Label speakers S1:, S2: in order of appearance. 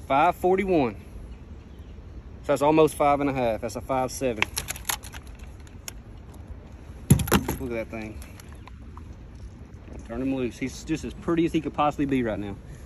S1: 541. So that's almost 5.5. That's a 5.7. Look at that thing. Turn him loose. He's just as pretty as he could possibly be right now.